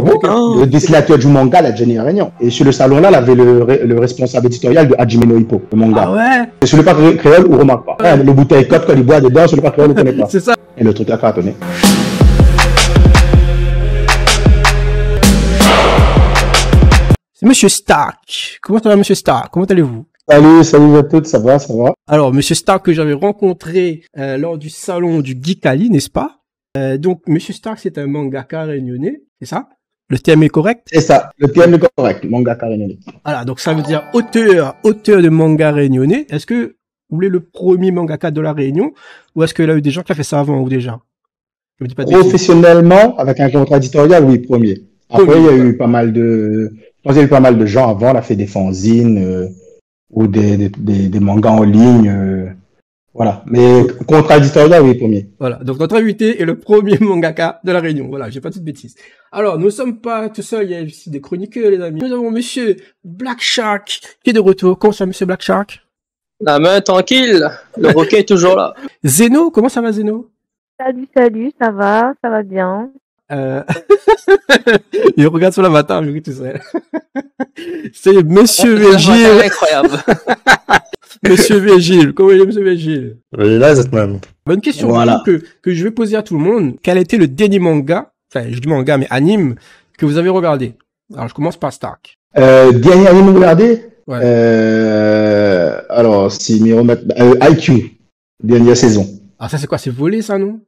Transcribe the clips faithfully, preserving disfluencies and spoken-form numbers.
Ah bon? Le dessinateur du manga, la Jenny Réunion. Et sur le salon-là, il avait le, le responsable éditorial de Hajime no Ippo, le manga. Ah ouais? Et sur le parc créole, on remarque pas. Ouais. Le bouteille cote, quand il boit dedans, sur le parc créole, on connaît pas. C'est ça. Et le truc a cartonné. C'est Monsieur Stark. Comment ça va, Monsieur Stark? Comment allez-vous? Salut, salut à toutes, ça va, ça va. Alors, Monsieur Stark que j'avais rencontré euh, lors du salon du Geek Ali, n'est-ce pas? euh, Donc, Monsieur Stark, c'est un mangaka réunionnais, c'est ça? Le terme est correct? C'est ça, le terme est correct, mangaka réunionnais. Voilà, donc ça veut dire auteur, auteur de manga réunionnais. Est-ce que vous voulez le premier mangaka de la Réunion, ou est-ce qu'il y a eu des gens qui ont fait ça avant ou déjà? Je me dis pas de Professionnellement, avec un contrat éditorial, oui, premier. Après, Premier, il y a ouais. eu pas mal de, je pense qu'il y a eu pas mal de gens avant, on a fait des fanzines, euh, ou des, des, des, des mangas en ligne, euh, voilà. Mais contrat éditorial, oui, premier. Voilà, donc notre invité est le premier mangaka de la Réunion. Voilà, j'ai pas toute bêtise. Alors, nous sommes pas tout seuls, il y a aussi des chroniqueurs, les amis. Nous avons Monsieur Black Shark qui est de retour. Comment ça, Monsieur Black Shark? La main tranquille, le roquet est toujours là. Zeno, comment ça va, Zeno? Salut, salut, ça va, ça va bien. Euh... Il regarde sur l'avatar, je tout seul. C'est Monsieur Virgile. Incroyable. Monsieur Virgile, comment il est, Monsieur Virgile? Il est là, cette même. Bonne question Voilà. que, que je vais poser à tout le monde. Quel a été le dernier manga, enfin, je dis manga, mais anime, que vous avez regardé? Alors, je commence par Stark. Euh, dernier anime regardé? Ouais. Euh, alors, si m'y remettre, euh, I Q, dernière saison. Ah, ça, c'est quoi? C'est volé, ça, non?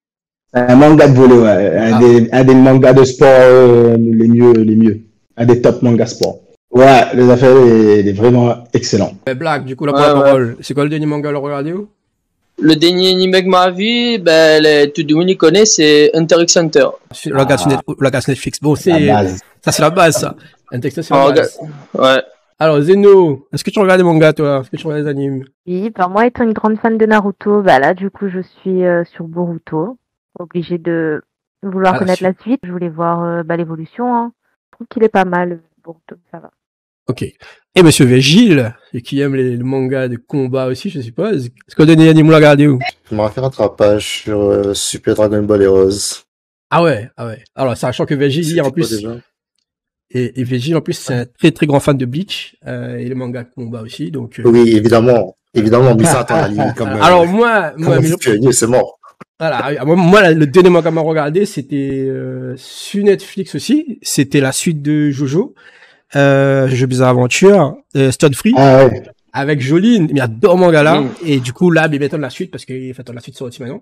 Un manga de volley, ouais. Un, Ah. des, un des mangas de sport euh, les mieux, les mieux. Un des top mangas sport. Ouais, les affaires, il est vraiment excellent. Euh, Black, du coup, la Ouais, première ouais. parole. C'est quoi le dernier manga à le regarder où? Le dernier anime que ma vie, ben, les, tout le monde y connaît, c'est Hunter x Hunter. Sur la gaz Net- la gaz Netflix. Bon, La c'est, base. ça, c'est la base, ça. Un texte, c'est Ah, la base. Ouais. Alors, Zeno, est-ce que tu regardes des mangas, toi? Est-ce que tu regardes des animes? Oui, bah, moi étant une grande fan de Naruto, bah là du coup je suis euh, sur Boruto, obligée de vouloir Ah, la connaître suite. la suite. Je voulais voir euh, bah, l'évolution. Hein. Je trouve qu'il est pas mal, Boruto, ça va. Ok. Et Monsieur Virgile, et qui aime les, les mangas de combat aussi, je suppose. Est-ce que le dernier anime, vous l'avez regardé où? Je m'en fait rattrapage sur euh, Super Dragon Ball Heroes. Ah ouais, ah ouais. Alors, sachant que Virgile, C'est en quoi plus, déjà et, et Virgile, en plus, c'est un très très grand fan de Bleach, euh, et les mangas de combat aussi, donc, euh, Oui, évidemment. Évidemment, mais ça attend la ligne comme... euh, alors, moi, comme moi, on mais dit le- pionnier, c'est mort. voilà, moi, moi, le dernier manga que m'a regardé, c'était, euh, sur Netflix aussi. C'était la suite de Jojo, euh, Jojo Bizarre Aventure, euh, Stud Free, Ah ouais. avec Joline. Il y a deux mangas là, Mm. et du coup, là, il va attendre la suite, parce qu'il faut attendre la suite sur maintenant.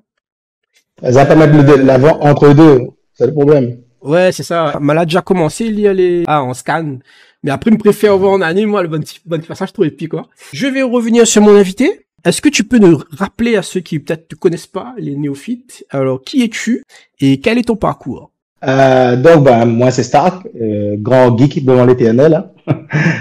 Elles ont pas mettre le- l'avant entre deux. C'est le problème. Ouais, c'est ça. Mais là, déjà commencé, il y a les, ah, en scan. Mais après, je préfère voir en anime, moi, le bon, bon passage, trop épique, quoi. Je vais revenir sur mon invité. Est-ce que tu peux nous rappeler à ceux qui peut-être te connaissent pas, les néophytes, alors, qui es-tu et quel est ton parcours? Euh, donc, ben, moi, c'est Stark, euh, grand geek devant l'éternel. Hein.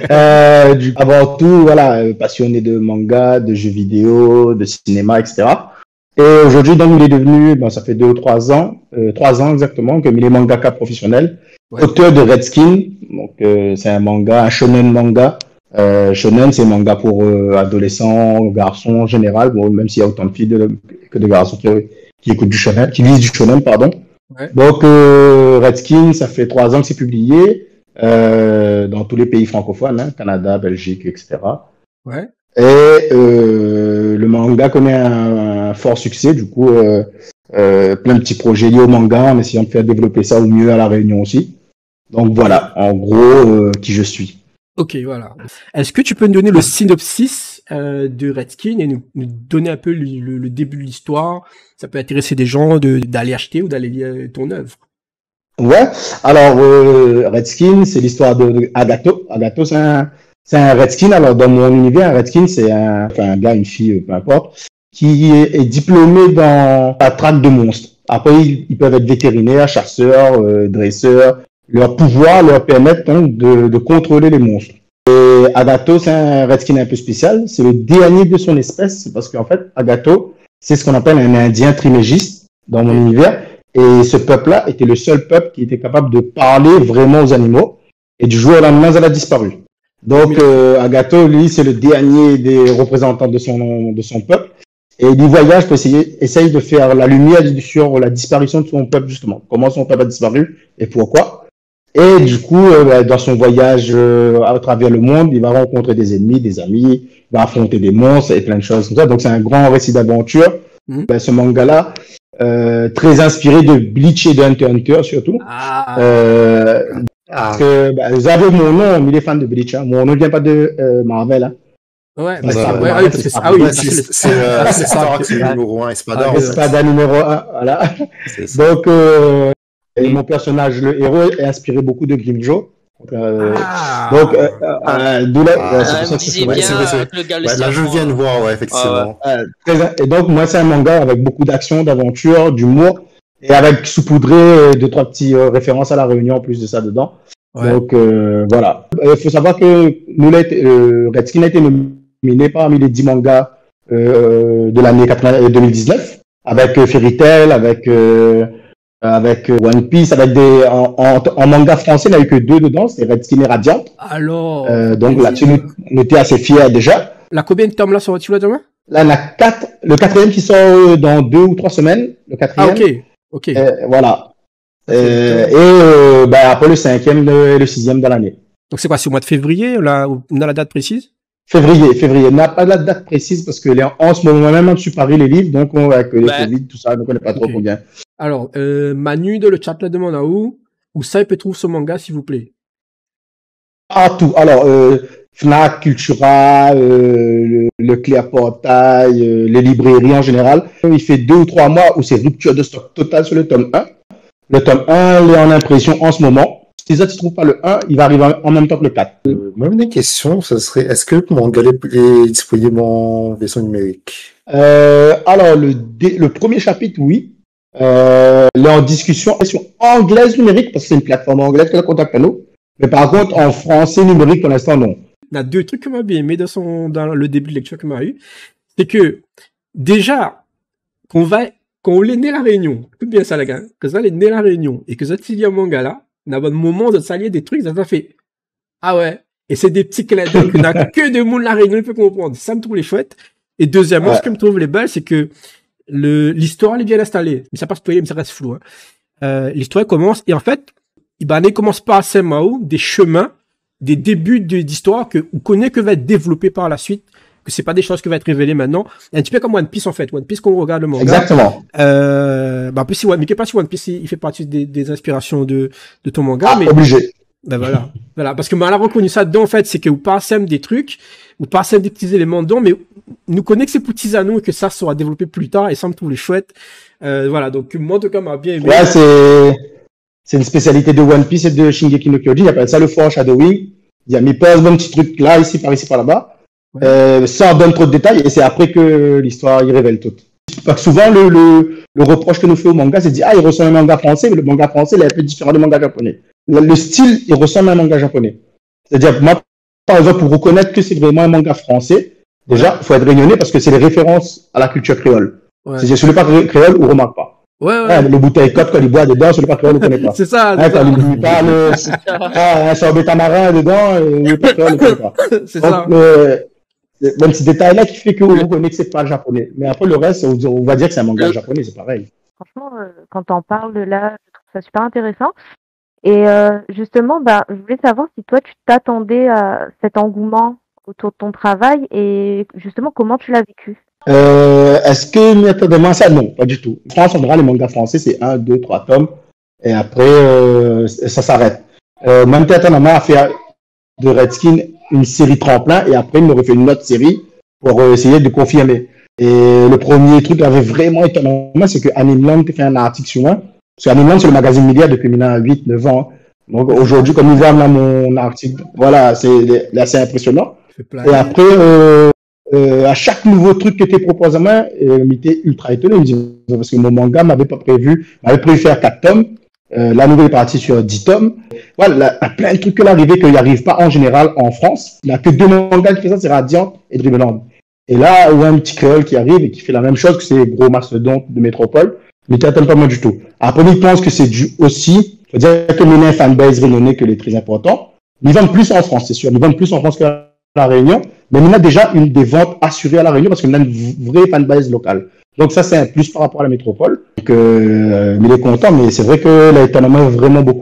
euh, du, avant tout, voilà, euh, passionné de manga, de jeux vidéo, de cinéma, et cetera. Et aujourd'hui, donc, il est devenu, ben, ça fait deux ou trois ans, euh, trois ans exactement, qu'il est mangaka professionnel, Ouais. auteur de Redskin. Donc, euh, c'est un manga, un shonen manga. Euh, shonen, c'est un manga pour euh, adolescents, garçons en général, bon, même s'il y a autant de filles de, que de garçons qui, qui écoutent du shonen, qui lisent du shonen, pardon. Ouais. Donc, euh, Redskin, ça fait trois ans que c'est publié euh, dans tous les pays francophones, hein, Canada, Belgique, et cetera. Ouais. Et euh, le manga connaît un, un fort succès, du coup, euh, euh, plein de petits projets liés au manga, en essayant de faire développer ça au mieux à La Réunion aussi. Donc voilà, en gros, euh, qui je suis. Ok, voilà. Est-ce que tu peux nous donner le synopsis euh, de Redskin et nous, nous donner un peu le, le- le début de l'histoire? Ça peut intéresser des gens de, d'aller acheter ou d'aller lire ton œuvre. Ouais, alors euh, Redskin, c'est l'histoire de, de Agatho. Agatho, c'est un, c'est un Redskin. Alors dans mon univers, un Redskin, c'est un, enfin, un gars, une fille, euh, peu importe, qui est, est diplômé dans la traque de monstres. Après, ils, ils peuvent être vétérinaires, chasseurs, euh, dresseurs. Leur pouvoir leur permet donc de, de contrôler les monstres. Et Agatho, c'est un Redskin un peu spécial. C'est le dernier de son espèce, parce qu'en fait, Agatho, c'est ce qu'on appelle un Indien trimégiste dans mon univers. Et ce peuple-là était le seul peuple qui était capable de parler vraiment aux animaux. Et du jour au lendemain, elle a disparu. Donc, euh, Agatho, lui, c'est le dernier des représentants de son, de son peuple. Et il voyage pour essayer, essaye de faire la lumière sur la disparition de son peuple, justement. Comment son peuple a disparu et pourquoi. Et du coup, euh, bah, dans son voyage euh, à travers le monde, il va rencontrer des ennemis, des amis, il va affronter des monstres et plein de choses comme ça. Donc c'est un grand récit d'aventure. Mhm. Bah, ce manga-là, euh, très inspiré de Bleach et de Hunter x Hunter surtout. Ah, Euh, Ah, parce que bah, vous avez mon nom, mais il est fan de Bleach. Hein. Mon nom ne vient pas de euh, Marvel. Hein. ouais, bah, Ouais, c'est- ouais, ouais, ouais, ah oui, parce c'est que c'est, ça. ah oui, ouais, parce que c'est le- c'est, euh, c'est ça, Star que- c'est le numéro un, Ah, Espador. ok, ouais. Espada numéro un, voilà. C'est ça. Donc, euh, et mon personnage, le héros, est inspiré beaucoup de Grimjo. Euh, Ah. donc, euh, euh, d'où la- Ah. euh, c'est Ah, pour me ça que disait c'est Ouais, bien c'est vrai, c'est vrai. avec le gars le Ouais, là, je serpent, viens de hein. voir, ouais, effectivement. Euh, très- et donc, moi, c'est un manga avec beaucoup d'action, d'aventure, d'humour, et avec saupoudré euh, deux, trois petits euh, références à la Réunion en plus de ça dedans. Ouais. Donc, euh, voilà. Il faut savoir que nous, là, euh, Redskin a été nominé parmi les dix mangas euh, de l'année quatre-vingts deux mille dix-neuf, avec euh, Fairy Tail, avec, euh, avec euh, One Piece, avec des. En, en, en manga français, il n'y a eu que deux dedans, c'est Redskin et Radiant. Alors. Euh, donc vas-y, là-dessus, euh, nous, on était assez fiers déjà. La combien de tomes là sorti là demain? Là, on a quatre, le quatrième qui sort euh, dans deux ou trois semaines. Le Ah, quatrième. ok. Ok. Euh, voilà. Ça, c'est Euh, le et euh, bah, après le cinquième et le sixième dans l'année. Donc c'est quoi, c'est au mois de février, là, on a la date précise? Février, février. On n'a pas la date précise parce que les, en ce moment même, je suis Paris les livres, donc on avec les Ben. Covid, tout ça, donc on n'est pas trop Ok. combien. Alors, euh, Manu de le chat là demande à où, où ça il peut trouver ce manga, s'il vous plaît. Ah, tout. Alors, euh, Fnac, Cultura, euh, le, le Clair Portail, euh, les librairies en général. Il fait deux ou trois mois où c'est rupture de stock totale sur le tome un. Le tome un, il est en impression en ce moment. Si ça, tu ne trouves pas le un, il va arriver en même temps que le quatre. Euh, moi, une question, ça serait, est-ce que le manga est disponible en version numérique? Euh, alors, le, dé- le premier chapitre, oui. Euh, il est en discussion version anglaise numérique, parce que c'est une plateforme anglaise qui contacte à nous. Mais par contre, en français numérique, pour l'instant, non. Il y a deux trucs que m'a bien aimé dans son, dans le début de lecture qu'il m'a eu. C'est que, déjà, qu'on va, quand on est né la Réunion, écoute bien ça, les gars, que ça est né la Réunion, et que ça t'y un manga là, on a un moment de s'allier des trucs, ça ça fait, ah ouais. Et c'est des petits clins d'œil qu'on a que de monde la Réunion, il peut comprendre. Ça me trouve les chouettes. Et deuxièmement, Ouais. ce que me trouve les belles, c'est que le, l'histoire, elle est bien installée. Mais ça passe spoiler, mais ça reste flou, hein. Euh, l'histoire, elle commence, et en fait, Ibané commence par Saint-Mao, des chemins, des débuts de- d'histoire que, on connaît que va être développé par la suite, que c'est pas des choses qui vont être révélées maintenant. Un petit peu comme One Piece, en fait. One Piece, quand on regarde le manga. Exactement. Euh, bah, en plus, si One, mais pas si One Piece, il il fait partie des, des inspirations de, de ton manga, Ah, mais, obligé. ben voilà. Voilà. Parce que moi, elle a reconnu ça dedans, en fait, c'est que vous passez des trucs, vous passez des petits éléments dedans, mais nous connaît que c'est petits à nous et que ça sera développé plus tard et ça me trouve les chouettes. Euh, voilà. Donc, moi, en tout cas, m'a bien aimé. Ouais, c'est, c'est une spécialité de One Piece et de Shingeki no Kyojin. Ils appellent ça le foreshadowing. Il y a mis plein de petits trucs là, ici, par ici, par là-bas. Ouais. Euh, sans donner trop de détails, et c'est après que l'histoire y révèle tout. Parce que souvent, le, le, le reproche que nous fait au manga, c'est de dire, ah, il ressemble à un manga français, mais le manga français, il est un peu différent du manga japonais. Le, le style, il ressemble à un manga japonais. C'est-à-dire, moi, par exemple, pour reconnaître que c'est vraiment un manga français, déjà, il faut être réunionnais parce que c'est les références à la culture créole. Ouais. C'est-à-dire, sur le pas créole, on remarque pas. Ouais, ouais. Ouais, le bouteille cote, quand il boit dedans, sur le pas créole, on ne connaît pas. C'est ça, Hein, c'est quand ça. il lui parle, ah, un sorbet tamarin dedans, euh, le pas créole, on ne connaît pas. C'est ça. Donc, euh, même petit détail là qui fait qu'on reconnaît que c'est pas japonais. Mais après le reste, on, on va dire que c'est un manga Le- japonais, c'est pareil. Franchement, euh, quand t'en parles de là, je trouve ça super intéressant. Et euh, justement, bah, je voulais savoir si toi, tu t'attendais à cet engouement autour de ton travail et justement, comment tu l'as vécu. Euh, Est-ce que méthodiquement ça? Non, pas du tout. En France, en général, les mangas français, c'est un, deux, trois tomes. Et après, euh, ça s'arrête. Euh, même Théâtre a fait de Redskin une série tremplin et après, il me refait une autre série pour euh, essayer de confirmer. Et le premier truc qui avait vraiment étonnant, c'est que Animeland a fait un article sur moi. Parce que Animeland, c'est le magazine média depuis maintenant huit neuf ans. Donc aujourd'hui, comme vous voyez là mon article, voilà, c'est assez impressionnant. Fait plein. Et après, euh, euh, à chaque nouveau truc que tu proposes à moi, euh, j'étais ultra étonné. Il me dit, parce que mon manga m'avait pas prévu, m'avait prévu faire quatre tomes. Euh, la nouvelle est partie sur dix tomes. Voilà, là, il y a plein de trucs que l'arrivée qu'il n'y arrive pas en général en France. Il n'y a que deux mangas qui font ça, c'est Radiant et Dreamland. Et là, il y a un petit créole qui arrive et qui fait la même chose que ces gros mastodontes de métropole. Mais tu n'attends pas moi du tout. Après, il pense que c'est dû aussi, faut dire que il y a un fanbase renommé que les très important. Ils vendent plus en France, c'est sûr. Ils vendent plus en France que la Réunion. Mais on a déjà une des ventes assurées à la Réunion parce qu'on a une vraie fanbase locale. Donc ça, c'est un plus par rapport à la métropole. Donc, euh, mais il est content, mais c'est vrai que là, il en a vraiment beaucoup.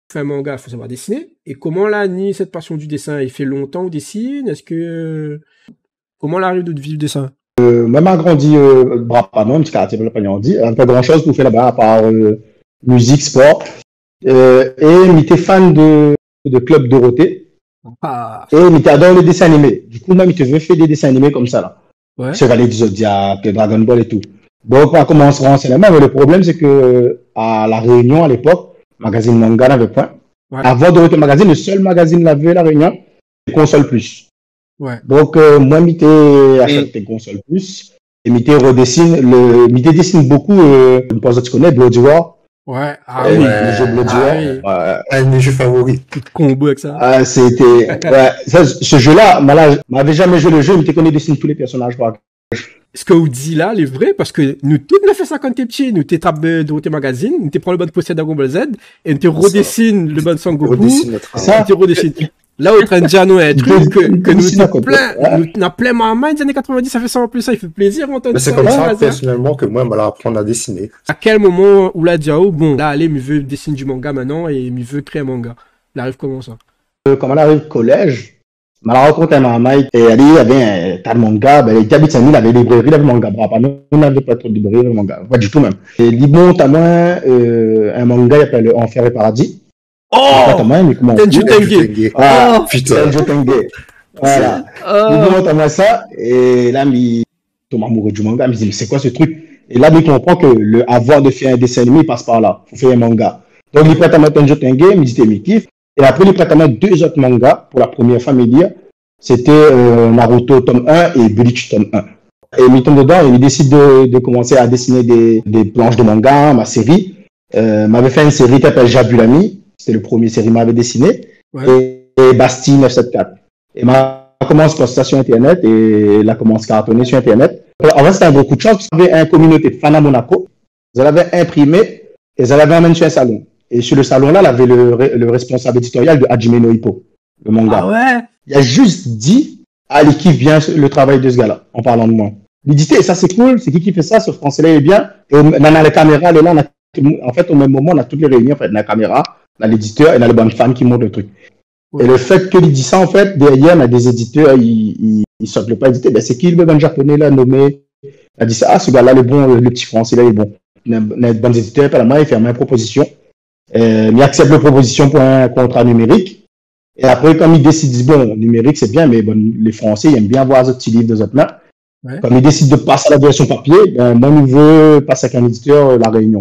fait un manga, il faut savoir dessiner. Et comment là, ni cette passion du dessin, il fait longtemps ou dessine? Est-ce que comment là arrive de vivre le dessin? Euh, même a grandi euh, Brapanon, petit quartier de la dit, pas grand chose pour faire là-bas à part euh, musique, sport. Euh, et il était fan de, de Club Dorothée. Ah. Et il adore les dessins animés. Du coup, même il te veut faire des dessins animés comme ça là. Ouais. Chevalier du Zodiac, Dragon Ball et tout. Donc, on commence à renseigner. Mais le problème, c'est que à La Réunion, à l'époque, magazine manga n'avait point. Ouais. Avant Dorothée Magazine, le seul magazine l'avait La Réunion, c'est Console Plus. Ouais. Donc, euh, moi, Mité achète des Console Plus. Et Mité redessine, le, Mité dessine beaucoup, euh, je ne sais pas si tu connais, Bloody War. Ouais. Ah Euh, oui. Le jeu Bloody Ah War. oui. Ouais. Un de mes jeux favoris. Tout combo avec ça. Ah, c'était, ouais, ça, ce jeu-là, moi, m'avait jamais joué le jeu, Mité connaît dessine tous les personnages, quoi. Ce que vous dites là, il est vrai, parce que nous, tous, nous fait ça quand t'es petit. Nous, t'es tapé de Dorothée Magazine, nous, t'es prend le bon poster Dragon Ball Z, et nous, t'es redessine le bon Son Goku, Redessine notre Ça. et t'es redessine. Là, au train de dire, nous, un truc que, que nous, Dessine à t'es côté. plein, Ouais. nous, on a plein maman des années quatre-vingt-dix, ça fait ça en plus, ça, il fait plaisir, entendre Mais c'est ça. comme là, ça, là, personnellement, que moi, je vais apprendre à dessiner. À quel moment où là, dit, oh, bon, là, allez, il veut dessiner du manga maintenant, et il veut créer un manga. Il arrive comment ça? Euh, Quand on arrive au collège, je me rencontre un maman, et elle dit, il y avait un tas de mangas, ben, il habite Saint-Denis, il avait des librairies, il avait manga, bravo, nous, on n'avait pas trop de librairies, de manga, pas du tout même. Et il monte à moi, euh, un manga, il s'appelle Enfer et Paradis. Oh! Moi, mais comment? Tenju Tenge. Tengue. Ah, Putain. Tenju Tenge. Voilà. Il Oh! monte à moi ça, et là, il tombe amoureux du manga, il me dit, mais c'est quoi ce truc? Et là, il comprend que le, avant de faire un dessin animé, il passe par là, il faut faire un manga. Donc, il prête à moi Tenju Tenge, il me dit, t'es mes kiffs. Et après, il prête à moi deux autres mangas, pour la première fois, me dire, c'était euh, Naruto tome un et Bleach tome un. Et il tombe dedans et il décide de, de commencer à dessiner des, des planches de manga, ma série. Euh, m'avait fait une série qui s'appelle Jabulami, c'était le premier série qu'il m'avait dessiné, Ouais. et, et Bastille neuf cent soixante-quatorze. Et m'a commence par ça sur Internet et là commence à cartonner sur Internet. En fait, c'était un gros coup de chance parce qu'il y avait une communauté de fans à Monaco. Ils l'avaient imprimé et ils l'avaient emmené sur un salon. Et sur le salon-là, il y avait le, le responsable éditorial de Hajime no Ippo, le manga. Ah ouais? Il a juste dit à l'équipe vient le travail de ce gars-là, en parlant de moi. Il dit, ça c'est cool, c'est qui qui fait ça, ce français-là est bien. Et on a les caméras, là, on a, en fait, au même moment, on a toutes les réunions, en fait, la caméra, on a l'éditeur et on a les bonnes fans qui montrent le truc. Ouais. Et le fait qu'il dit ça, en fait, derrière, on a des éditeurs, ils, ils, ils sortent le pas éditer. Ben, c'est qui le bon japonais, là, nommé? Il a dit ça, ah, ce gars-là, le bon, le petit français, là, il est bon. Il a un bon éditeur, par la main, il fait une proposition. Euh, il accepte la proposition pour un contrat numérique. Et après, comme il décide, il dit, bon, numérique, c'est bien, mais bon, les Français, ils aiment bien voir ce petit livre de autres mains. Ouais. Comme il décide de passer à la version papier, ben, moi, il veut passer avec un éditeur, euh, la Réunion.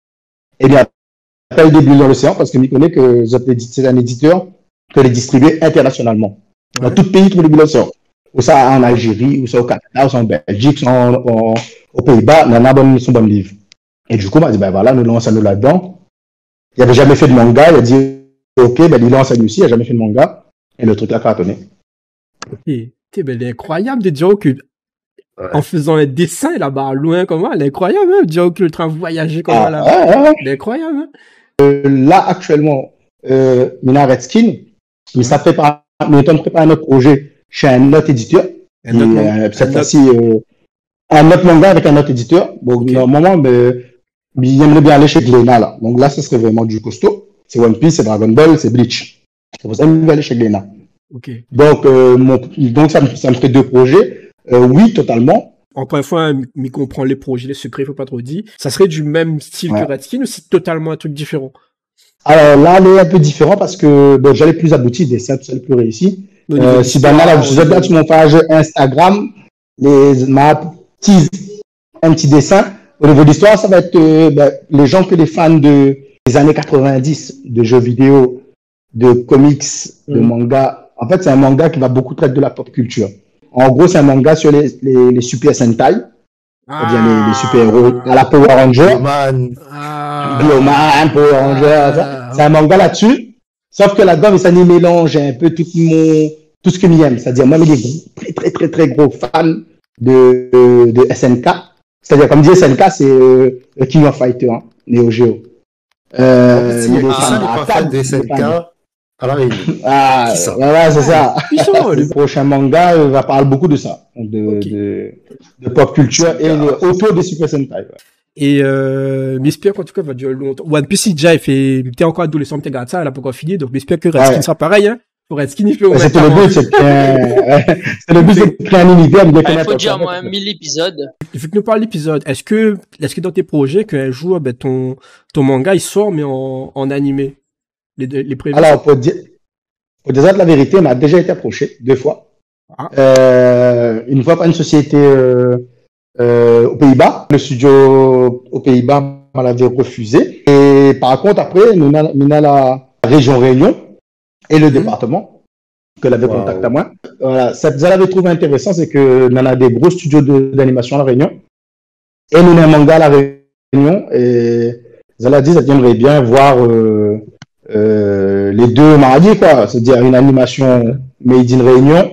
Et bien, après, il débute dans l'océan parce que je connais que c'est un éditeur que les distribuer internationalement. Ouais. Dans tout pays, trouve le l'océan. Ou ça en Algérie, ou ça au Canada, ou ça en Belgique, ou ça en, en, aux Pays-Bas, on a bon, son bon livre. Et du coup, on m'a dit, ben voilà, nous lançons nous là-dedans. Il n'avait jamais fait de manga, il a dit, ok, ben il lance lui aussi, il n'a jamais fait de manga. Et le truc a cartonné. Et, t'es, ben, elle est incroyable de dire que, Ouais. en faisant les dessins là-bas, loin comme ça, elle est incroyable, hein, de dire que le train voyager comme Ah, ça là. ouais, ouais. Elle est incroyable, hein. Euh, là, actuellement, euh, Mina Redskin, mais ça prépare, Milton prépare un autre projet chez un autre éditeur. Un autre Et, manga. euh, cette Un fois-ci, euh, un autre manga avec un autre éditeur. Bon, Ok. normalement, ben, il aimerait bien aller chez Glénat, là. Donc là, ce serait vraiment du costaud. C'est One Piece, c'est Dragon Ball, c'est Bleach. C'est pour ça qu'il veut aller chez Glénat. Ok. Donc, euh, mon, donc ça, me, ça me ferait deux projets. Euh, oui, totalement. Encore une fois, mi comprend les projets, les secrets, faut pas trop dire. Ça serait du même style Ouais. que Redskin ou c'est totalement un truc différent? Alors là, elle est un peu différent parce que bon, j'allais plus abouti, des sept, c'est le plus réussi. Au niveau Euh, de si ben là, je l'histoire, vous ai sur mon page Instagram, les, ma petite, un petit dessin. Au niveau de l'histoire, ça va être euh, ben, les gens que les fans de, des années quatre-vingt-dix, de jeux vidéo, de comics, de Mhm. manga. En fait, c'est un manga qui va beaucoup traiter de la pop culture. En gros, c'est un manga sur les, les, les Super Sentai, c'est-à-dire les, les super-héros à la Power Ranger. Man, Ah. Bioman, Power Ranger, ça. C'est un manga là-dessus. Sauf que là-dedans, ça nous mélange un peu tout mon, tout ce que j'aime. C'est-à-dire, moi, il est très, très, très, très gros fan de, de, de S N K. C'est-à-dire, comme dit S N K, c'est euh, le King of Fighter, hein, Neo Geo. Euh, il est ah, fan les pas d'Attaque, fans des il est S N K fan- à la Réunion. Ah, C'est ça. voilà, c'est ça. Puissant, Le le- prochain manga euh, va parler beaucoup de ça, de, Ok. de, de pop culture et le- autour des Super Sentai. Ouais. Et euh, m'espère qu'en tout cas, va durer longtemps. One Piece, il déjà, il fait, t'es encore adolescent, t'es regarde ça, elle a pas encore fini, donc m'espère que Redskin Ouais. sera pareil, hein. Pour Redskin, il fait Ouais, C'était le but, c'est de créer, c'est le but, c'est de créer un univers de Il faut dire moins mille épisodes. Vu que nous parle l'épisode, est-ce que, est-ce que dans tes projets, qu'un jour, ben, ton, ton manga, il sort, mais en, en animé? Les, les prévus? Alors, pour dire, pour dire la vérité, on a déjà été approché deux fois. Ah. Euh, une fois par une société euh, euh, aux Pays-Bas. Le studio aux Pays-Bas on l'avait refusé. Et par contre, après, nous avons nous avons la région Réunion et le Mhm. département que l'avait Wow. contacté à moi. Voilà, ça, ça l'avait trouvé intéressant, c'est que nous avons des gros studios de- d'animation à la Réunion et nous avons un manga à la Réunion. Et ça a dit, ça aimerait bien voir euh, euh, les deux mariés, quoi. C'est-à-dire une animation made in Réunion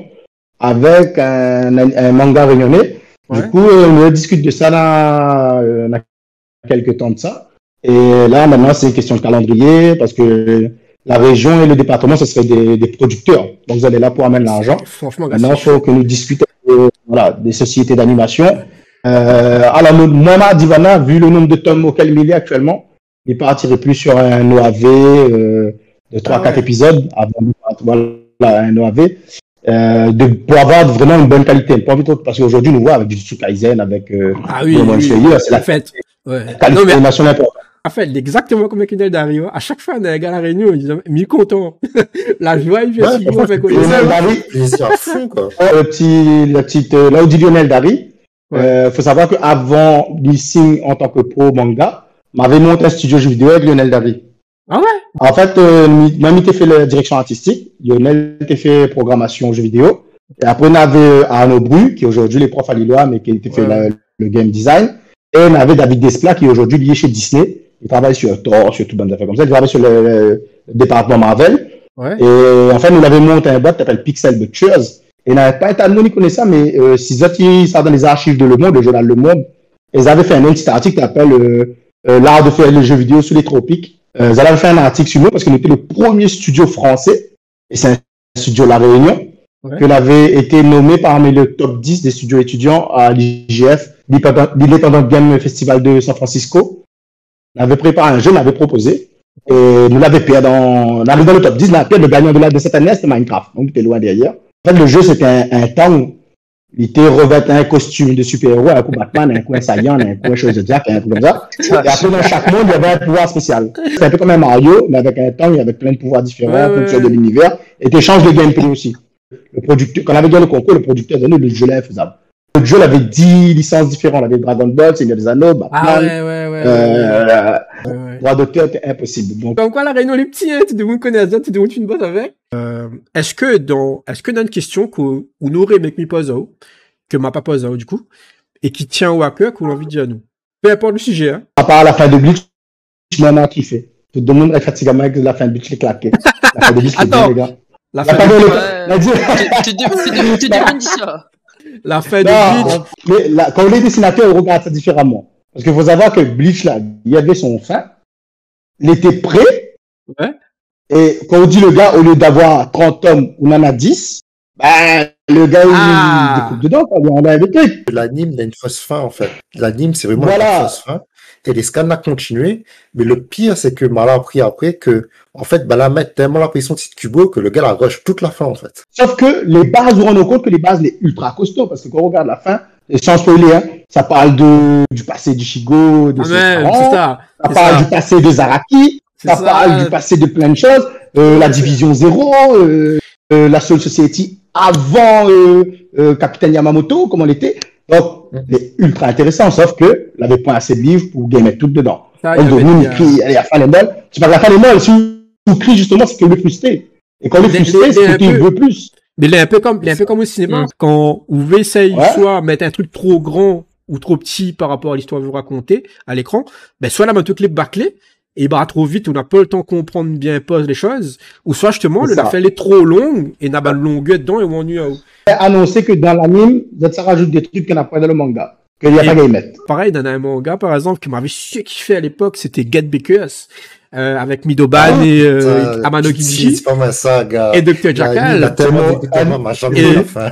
avec un, un manga réunionnais. Ouais. Du coup, euh, on discute de ça là, euh, on a quelques temps de ça. Et là, maintenant, c'est une question de calendrier parce que la région et le département, ce seraient des, des producteurs. Donc, vous allez là pour amener l'argent. Franchement, Maintenant, il merci. faut que nous discutions euh, voilà, des sociétés d'animation. Euh, alors, nous- moi, Divana, vu le nombre de tomes auquel il est actuellement, il partirait plus sur un O A V euh, de trois Ah quatre ouais. épisodes avant de voilà, un O A V. Euh, de, pour avoir vraiment une bonne qualité. Pas envie de- parce qu'aujourd'hui, nous voit avec du Jujutsu Kaisen, avec euh, Ah oui, Demon oui. Slayer, c'est En la fait, ouais. qualité Non, mais d'animation importante. en fait, exactement comme avec une Dario, à chaque fois, on a un gars à la réunion, il dit, mais content. La joie, il vient Ouais, suivre franchement, avec c'est Lionel plaisir. Dari, Plaisir à fond, quoi. le petit, la petite, euh, là où dit Lionel Dari, Ouais. euh, faut savoir qu'avant lui signe en tant que pro manga, m'avait monté un studio jeux vidéo avec Lionel Dari. Ah ouais? En fait, euh, Mami t'a fait la direction artistique, Lionel t'a fait programmation jeux vidéo, et après on avait Arnaud Bru, qui est aujourd'hui les profs à Lillois, mais qui a fait Ouais. la- le game design, et on avait David Desplat, qui est aujourd'hui lié chez Disney, il travaille sur Thor, sur tout bande d'affaires comme ça, il travaille sur le, le département Marvel, Ouais. et en fait, nous l'avons monté un boîte qui s'appelle Pixel Butchers, et il n'avait pas été à nous, ni connaît ça, mais euh, si autres, ils sont dans les archives de Le Monde, le journal Le Monde, ils avaient fait un petit article qui s'appelle euh, euh, L'art de faire les jeux vidéo sous les tropiques. Euh, ils avaient fait un article sur nous parce que nous étions le premier studio français, et c'est un studio La Réunion, Ouais. que l'avait été nommé parmi le top dix des studios étudiants à l'I G F, l'Independent Game Festival de San Francisco. On avait préparé un jeu, on l'avait proposé, et nous l'avons perdu dans, on arrive dans le top dix, on a perdu le gagnant de, la, de cette année, c'était Minecraft, donc on était loin derrière. En fait, le jeu, c'était un, un temps où il était revêtu un costume de super-héros, un coup Batman, un coup un Saiyan, un coup un chose de Jack, un truc comme ça. Et après, dans chaque monde, il y avait un pouvoir spécial. C'était un peu comme un Mario, mais avec un temps, il y avait plein de pouvoirs différents, Ouais, en ouais, fonction ouais. de l'univers, et t'échanges de gameplay aussi. Le producteur, quand on avait gagné le concours, le producteur a donné le jeu là infaisable. Le jeu, il avait dix licences différentes. Il avait Dragon Ball, Seigneur des Anneaux, Batman, Ah ouais, ouais, ouais. euh, ouais, ouais. droit d'auteur, c'était impossible. Donc, Comme quoi, la réunion, les petits, hein, tu devrais connaître ça, tu devrais une botte avec. Euh, est-ce que dans, est-ce que dans une question qu'on, on aurait aimé que me pose, oh, que m'a pas posé, oh, du coup, et qui tient au à cœur, qu'on a envie de dire à nous. Peu importe le sujet, hein. à part la fin de Bleach, je m'en ai kiffé. Tout le monde est fatigué avec la fin de Bleach, les claqué. La fin de Bleach, c'est bien, Attends. les gars. La La fin fin de, de Ouais. la dit- Tu, tu, tu, tu, tu devrais dire ça. la fin de Non, Bleach. mais là, quand les dessinateurs regardent ça différemment. Parce qu'il faut savoir que Bleach, là, il y avait son fin. Il était prêt. Ouais. Et quand on dit le gars, au lieu d'avoir trente tomes, on en a dix, ben, le gars, Ah. il découpe dedans, quoi. On a des trucs. L'anime, il a une fausse fin, en fait. L'anime, c'est vraiment Voilà. une fausse fin. Et les scans a continué. Mais le pire, c'est que Mala a appris après que, en fait, bah, la mettre tellement la pression de Kubo que le gars la rush toute la fin, en fait. Sauf que les bases, vous rendez compte que les bases, les ultra costauds, parce que quand on regarde la fin, et sans spoiler, hein, ça parle de, du passé d'Ichigo, de Ah, ses même, parents, c'est ça. ça C'est parle ça. du passé de Zaraki, C'est ça, ça. parle du passé de plein de choses, euh, la division zéro, euh, euh, la Soul Society avant euh, euh, Capitaine Yamamoto, comme on était. Donc, Mhm. c'est ultra intéressant, sauf que il avait pas assez de livres pour gamer tout dedans. Ça, il Donc, y avait de nous, des, il crie, allez, à fin les molles. Tu parles à la fin les molles, si vous criez justement, c'est que le frustré. Et quand le Des- frustré, des- c'est un qu'il peu- veut plus. Mais il est un peu comme, il est un peu comme au cinéma. Mm. Quand vous essayez Ouais. soit mettre un truc trop grand ou trop petit par rapport à l'histoire que vous racontez à l'écran, ben, soit la mettre toutes les bâclées, et bah, trop vite, on n'a pas le temps de comprendre bien pose les choses, ou soit, justement, C'est le la ça. fait elle est trop longue, et n'a pas de longueur dedans, et on ennuie à où. Annoncé que dans l'anime, ça rajoute des trucs qu'on n'a pas dans le manga. Qu'il n'y a Et- pas qu'à y mettre. Pareil, dans un manga, par exemple, qui m'avait surkiffé à l'époque, c'était Get Bakers, euh, avec Midoban Ah, et, euh, Ça, Amano tu te dis, Ginji, C'est pas mal ça, gars. et docteur Il a- il a Jackal. tellement tellement- d'écouteurs, mais jamais et- la fin.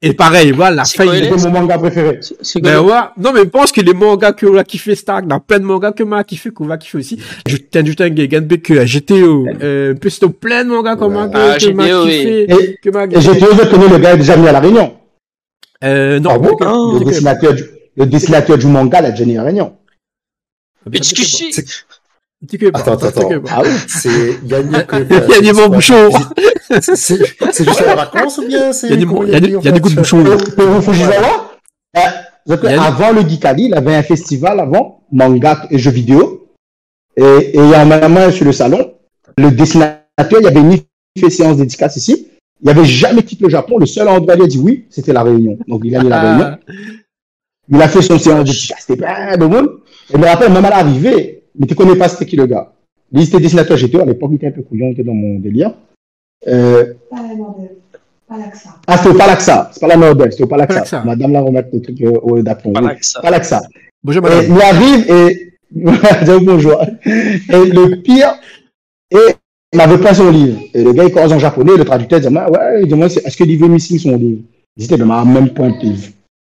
Et pareil, voilà, la C'est fin, quoi, il les- C'est mon manga préféré. C'est- C'est Ben quoi? ouais. Non, mais je pense que les mangas que on a kiffé Stark, dans plein de mangas que m'a kiffé, qu'on va kiffer aussi. Je t'invite un gars, que G T O, euh, plus c'est plein de mangas comme Ouais. que, Ah, que m'a G T O, kiffé, Et, que m'a et j'ai toujours je connais le gars déjà venu à La Réunion. Euh, non. Ah bon? c'est que- Oh. Le c'est que- dessinateur du, le dessinateur du manga, il a déjà venu à La Réunion. Excuse-moi. Tu que pas, Attends, attends, tu que attends. pas. Ah oui? C'est gagné que. Il y a des bons bouchons. C'est c'est juste à la vacances ou bien c'est. Il y a des, comment il y a des, dit, en il y a des fait, coups de bouchon. Pour Fujisawa, euh, donc, Il y a- avant le Geekali, il avait un festival avant, manga et jeux vidéo. Et, et il y a un main sur le salon, le dessinateur, il y avait ni fait séance dédicace ici. Il avait jamais quitté le Japon. Le seul endroit où il a dit oui, c'était La Réunion. Donc, il a mis La Réunion. Ah, Il a fait son séance dédicace. C'était plein de monde. Et je me rappelle, même à l'arrivée, mais tu connais pas c'était qui le gars. Lui, c'était dessinateur G T O. À l'époque, il était un peu couillon, il était dans mon délire. Euh, Pas la Nordelle, pas l'accent. ah, c'était au Palaxa. C'est pas la Nordelle, c'était au Palaxa. Palaxa. Madame la remettre le truc euh, au d'aplomb. Pas Oui. là que ça. Palaxa. bonjour Et madame. il arrive et, bonjour. Et le pire, et il n'avait pas son livre. Et le gars, il commence en japonais, le traducteur dit, ah, ouais, il demande, est-ce que il veut missing son livre? Il dit, ben, ma même point de livre.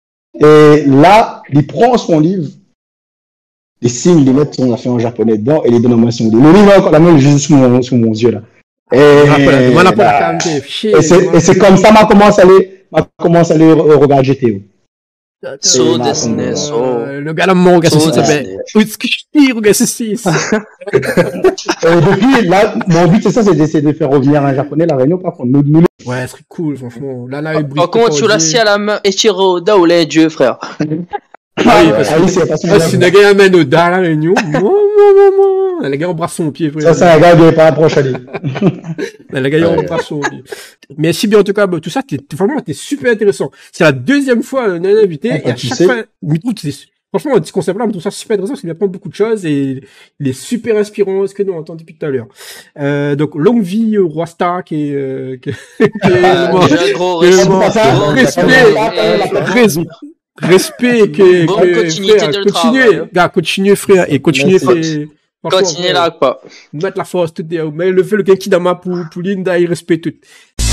Et là, il prend son livre, il signe, il met son affaire en japonais dedans, et il donne moi son livre. Le livre, encore la main, juste sous mon, sous mon yeux, là. Et, Voilà pour la bah, quarantaine. et c'est, et c'est comme ça, m'a commencé à aller, m'a commencé à aller re- regarder G T O. So Et là, Disney, so. Euh, Le gars là, mon gars, So ceci s'appelle. Disney. Où est-ce que je tire, gars, ceci? Et depuis, là, mon but, c'est ça, c'est d'essayer de faire revenir un japonais, la Réunion, par contre, nous, nous, Ouais, ce serait cool, franchement. Là, là, il brille. Par contre, tu l'as si à la main, Echiro Oda ou les dieux, frère. Ah, oui, parce ah oui, c'est parce que Ah, si le gars amène au dans la réunion, moi, moi, moi, moi. Le gars embrasse son pied, frère. ça, c'est un gars qui n'est pas approche à lui. Le gars, il embrasse son pied. Mais si bien, en tout cas, bah, tout ça, t'es, t'es- vraiment, t'es super intéressant. C'est la deuxième fois, on a un invité, Ah, et à tu chaque sais. fois, je trouve que c'est- franchement, ce concept-là, je trouve ça super intéressant, parce qu'il apprend beaucoup de choses, et il est super inspirant, ce que nous on entend depuis tout à l'heure. Euh, donc, longue vie au roi Stark, et, euh, que, que- Euh, bon, déjà, gros que- respect. bon, Gros respect, respect. respect, respect, que, Bonne que, continuité frère, de le continuez, travail, hein. gars, continuez, frère, et continuez, Merci. frère. Franchement, Continuez frère, là, quoi. mettre la force tout est, mais le fait le Genkidama pour, pour Linda, il respecte tout.